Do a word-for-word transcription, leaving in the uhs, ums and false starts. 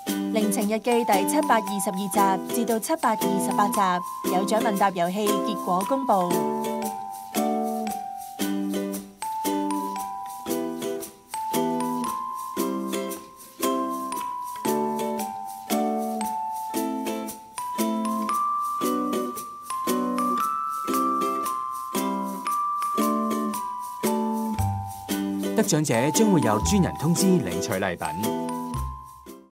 《靈情日記》第七百二十二集至到七百二十八集有獎問答遊戲結果公布。 得獎者將會有專人通知領取禮品。